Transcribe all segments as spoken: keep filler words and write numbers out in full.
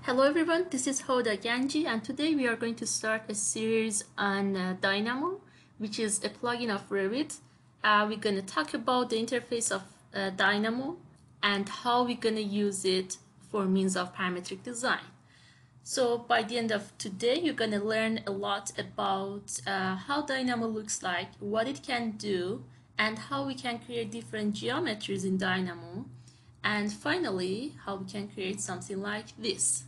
Hello everyone, this is Hoda Ganji, and today we are going to start a series on uh, Dynamo, which is a plugin of Revit. Uh, we're going to talk about the interface of uh, Dynamo and how we're going to use it for means of parametric design. So by the end of today, you're going to learn a lot about uh, how Dynamo looks like, what it can do, and how we can create different geometries in Dynamo, and finally, how we can create something like this.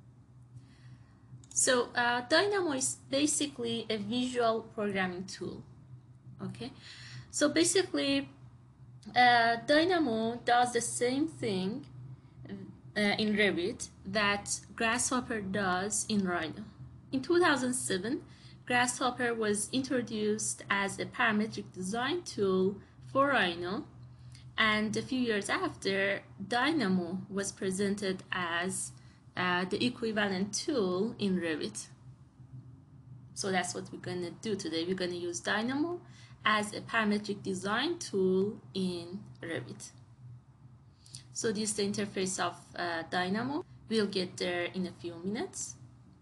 So uh, Dynamo is basically a visual programming tool. Okay, so basically uh, Dynamo does the same thing uh, in Revit that Grasshopper does in Rhino. In two thousand seven, Grasshopper was introduced as a parametric design tool for Rhino, and a few years after, Dynamo was presented as Uh, the equivalent tool in Revit. So that's what we're going to do today. We're going to use Dynamo as a parametric design tool in Revit. So this is the interface of uh, Dynamo. We'll get there in a few minutes.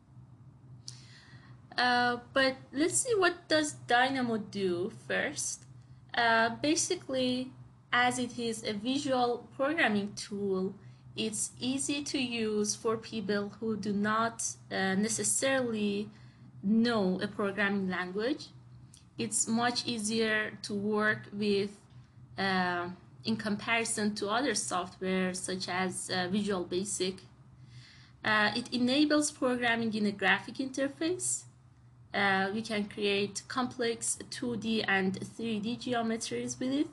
Uh, but let's see, what does Dynamo do first. Uh, basically, as it is a visual programming tool, it's easy to use for people who do not uh, necessarily know a programming language. It's much easier to work with uh, in comparison to other software such as uh, Visual Basic. Uh, it enables programming in a graphic interface. Uh, we can create complex two D and three D geometries with it.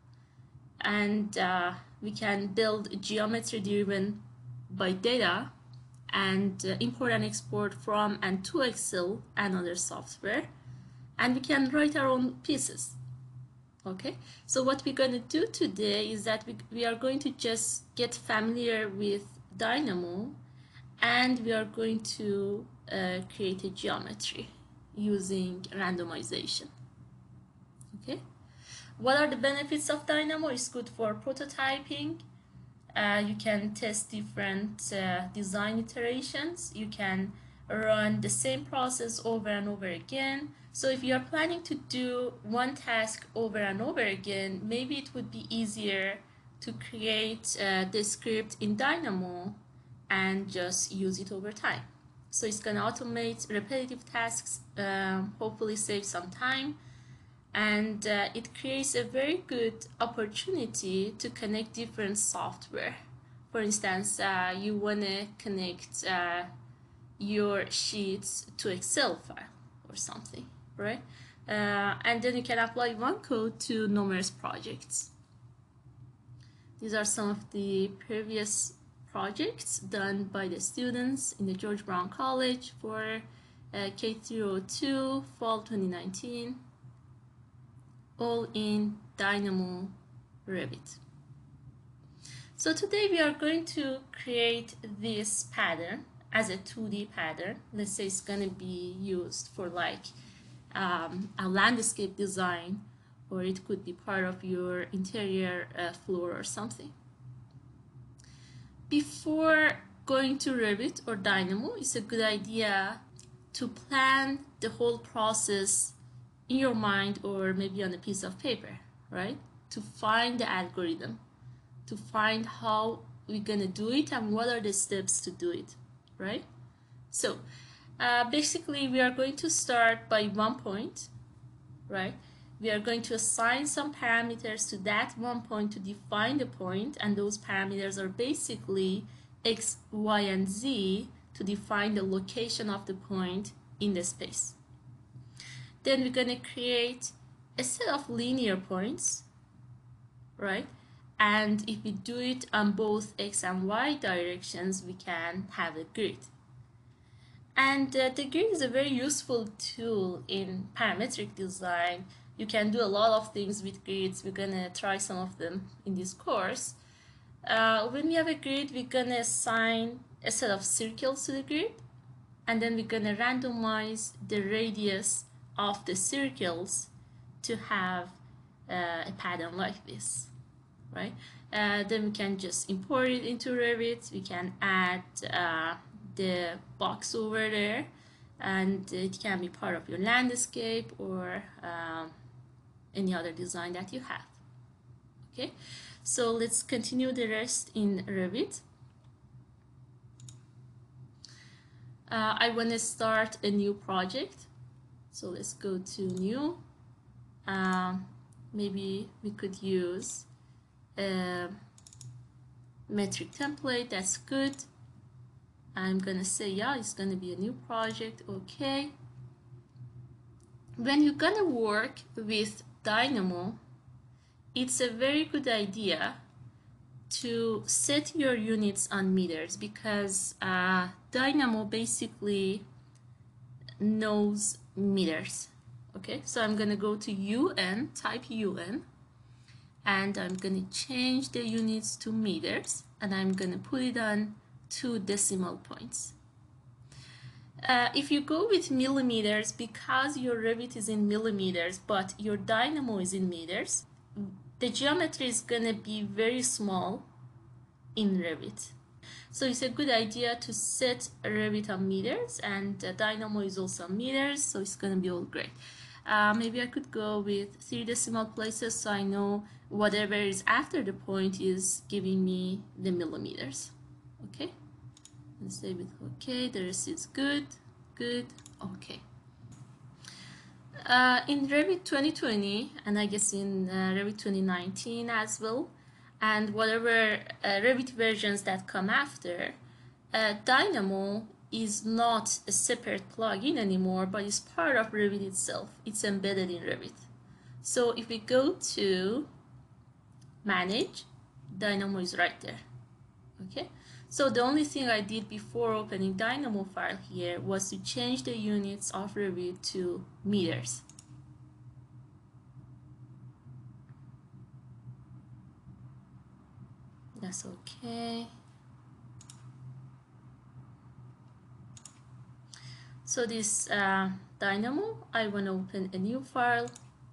And uh, we can build geometry driven by data and uh, import and export from and to Excel and other software, and we can write our own pieces. Okay, so what we're going to do today is that we, we are going to just get familiar with Dynamo, and we are going to uh, create a geometry using randomization. Okay. What are the benefits of Dynamo? It's good for prototyping. Uh, you can test different uh, design iterations. You can run the same process over and over again. So if you are planning to do one task over and over again, maybe it would be easier to create uh, the script in Dynamo and just use it over time. So it's going to automate repetitive tasks, um, hopefully save some time. And uh, it creates a very good opportunity to connect different software. For instance, uh, you want to connect uh, your sheets to Excel file or something, right? Uh, and then you can apply one code to numerous projects. These are some of the previous projects done by the students in the George Brown College for uh, K through two, fall twenty nineteen. All in Dynamo Revit. So today we are going to create this pattern as a two D pattern. Let's say it's going to be used for like um, a landscape design, or it could be part of your interior uh, floor or something. Before going to Revit or Dynamo, it's a good idea to plan the whole process in your mind, or maybe on a piece of paper, right? To find the algorithm, to find how we're gonna do it and what are the steps to do it, right? So uh, basically we are going to start by one point, right? We are going to assign some parameters to that one point to define the point, and those parameters are basically X, Y, and Z to define the location of the point in the space. Then we're going to create a set of linear points, right? And if we do it on both X and Y directions, we can have a grid. And uh, the grid is a very useful tool in parametric design. You can do a lot of things with grids. We're going to try some of them in this course. Uh, when we have a grid, we're going to assign a set of circles to the grid, and then we're going to randomize the radius of the circles to have uh, a pattern like this, right? Uh, then we can just import it into Revit. We can add uh, the box over there, and it can be part of your landscape or um, any other design that you have. Okay, so let's continue the rest in Revit. Uh, I want to start a new project, so let's go to new. Um, maybe we could use a metric template. That's good. I'm gonna say yeah, it's gonna be a new project. Okay. When you're gonna work with Dynamo, it's a very good idea to set your units on meters, because uh, Dynamo basically knows meters. Okay, so I'm gonna go to U N, type U N, and I'm gonna change the units to meters, and I'm gonna put it on two decimal points. Uh, if you go with millimeters, because your Revit is in millimeters but your Dynamo is in meters, the geometry is gonna be very small in Revit. So it's a good idea to set Revit on meters, and uh, Dynamo is also on meters, so it's gonna be all great. Uh, maybe I could go with three decimal places, so I know whatever is after the point is giving me the millimeters. Okay, and save it. Okay, the rest is good, good, okay. Uh, in Revit twenty twenty, and I guess in uh, Revit twenty nineteen as well, and whatever uh, Revit versions that come after, uh, Dynamo is not a separate plugin anymore, but it's part of Revit itself. It's embedded in Revit. So if we go to Manage, Dynamo is right there. Okay, so the only thing I did before opening Dynamo file here was to change the units of Revit to meters. That's okay. So this uh, Dynamo, I want to open a new file.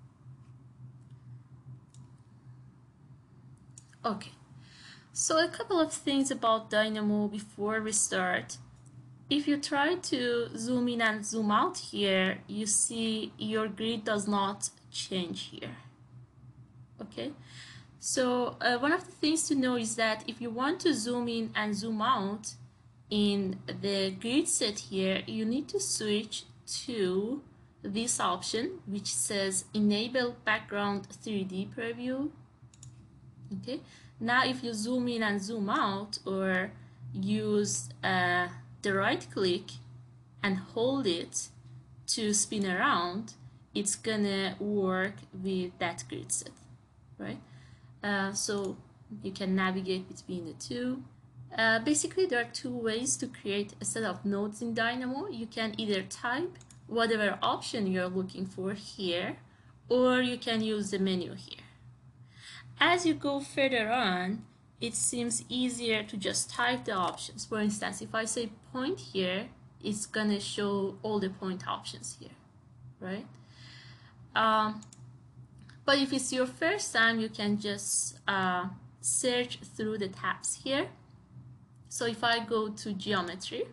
Okay. So a couple of things about Dynamo before we start. If you try to zoom in and zoom out here, you see your grid does not change here. Okay, so uh, one of the things to know is that if you want to zoom in and zoom out in the grid set here, you need to switch to this option which says Enable Background three D Preview. Okay. Now if you zoom in and zoom out, or use uh, the right click and hold it to spin around, it's gonna work with that grid set, right? Uh, so you can navigate between the two. Uh, basically there are two ways to create a set of nodes in Dynamo. You can either type whatever option you're looking for here, or you can use the menu here. As you go further on, it seems easier to just type the options. For instance, if I say point here, it's gonna show all the point options here, right? Um, but if it's your first time, you can just uh, search through the tabs here. So if I go to geometry,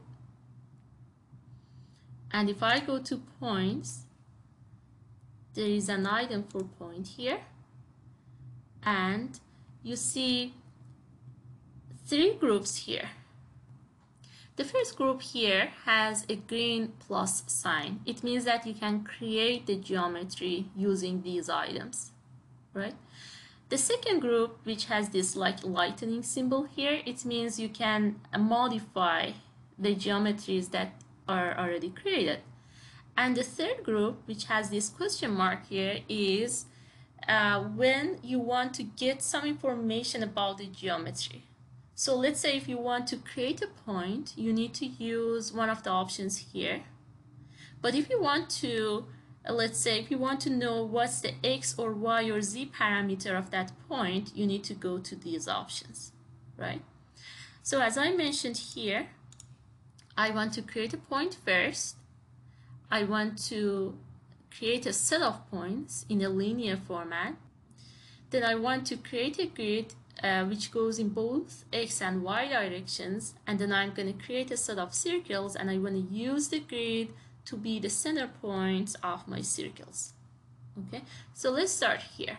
and if I go to points, there is an item for point here. And you see three groups here. The first group here has a green plus sign. It means that you can create the geometry using these items, right? The second group, which has this like lightning symbol here, it means you can modify the geometries that are already created. And the third group, which has this question mark here, is Uh, when you want to get some information about the geometry. So let's say if you want to create a point, you need to use one of the options here. But if you want to, uh, let's say if you want to know what's the X or Y or Z parameter of that point, you need to go to these options, right? So as I mentioned here, I want to create a point first. I want to create a set of points in a linear format. Then I want to create a grid uh, which goes in both X and Y directions, and then I'm going to create a set of circles, and I want to use the grid to be the center points of my circles. Okay, so let's start here.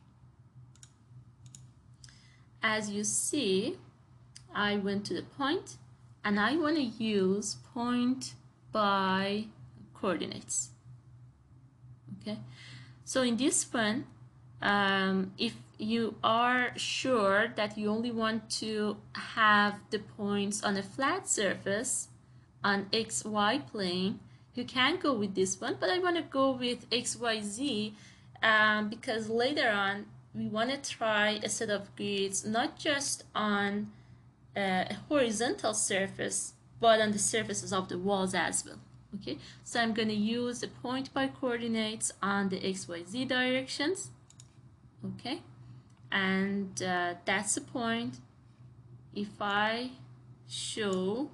As you see, I went to the point, and I want to use point by coordinates. Okay, so in this one, um, if you are sure that you only want to have the points on a flat surface on X Y plane, you can go with this one, but I want to go with X Y Z um, because later on we want to try a set of grids not just on uh, a horizontal surface but on the surfaces of the walls as well. Okay, so I'm going to use the point by coordinates on the X Y Z directions. Okay, and uh, that's the point. If I show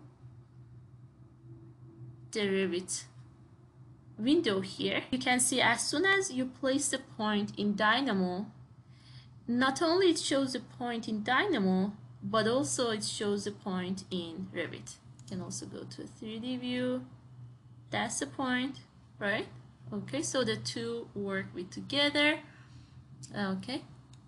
the Revit window here, you can see as soon as you place the point in Dynamo, not only it shows the point in Dynamo, but also it shows the point in Revit. You can also go to a three D view. That's the point, right? Okay, so the two work with together. Okay.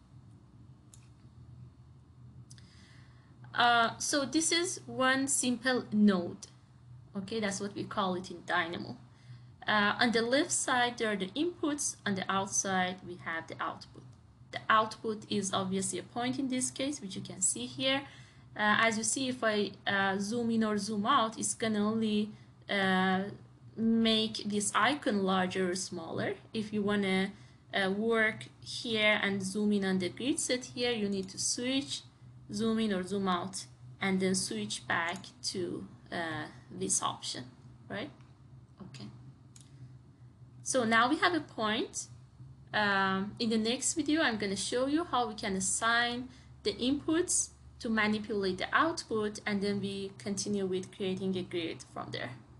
Uh, so this is one simple node. Okay, that's what we call it in Dynamo. Uh, on the left side, there are the inputs. On the outside, we have the output. The output is obviously a point in this case, which you can see here. Uh, as you see, if I uh, zoom in or zoom out, it's going to only uh, make this icon larger or smaller. If you want to uh, work here and zoom in on the grid set here, you need to switch, zoom in or zoom out, and then switch back to uh, this option, right? Okay. So now we have a point. Um, in the next video, I'm going to show you how we can assign the inputs to manipulate the output, and then we continue with creating a grid from there.